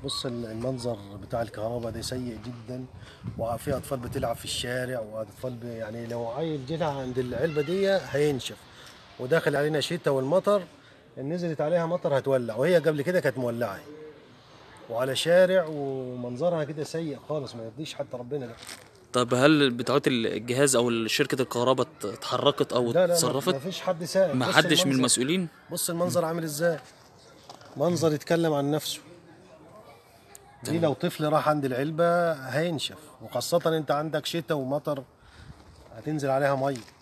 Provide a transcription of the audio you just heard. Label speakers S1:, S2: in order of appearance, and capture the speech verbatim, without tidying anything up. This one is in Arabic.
S1: بص المنظر بتاع الكهرباء ده سيء جدا، وفي اطفال بتلعب في الشارع، واطفال ب- يعني لو عيل جه عند العلبه دي هينشف. وداخل علينا شتاء والمطر، إن نزلت عليها مطر هتولع، وهي قبل كده كانت مولعه، وعلى شارع ومنظرها كده سيء خالص، ما يرضيش حتى ربنا ده.
S2: طب هل بتوعات الجهاز او شركة الكهرباء ات- اتحركت او
S1: لا لا، ما
S2: اتصرفت؟
S1: ما فيش حد سائل.
S2: ما
S1: بص
S2: حدش من
S1: المنظر،
S2: المسؤولين؟
S1: بص المنظر عامل ازاي، منظر يتكلم عن نفسه. دي
S2: تمام.
S1: لو طفل راح عند العلبة هينشف، وخاصة انت عندك شتاء ومطر هتنزل عليها مية.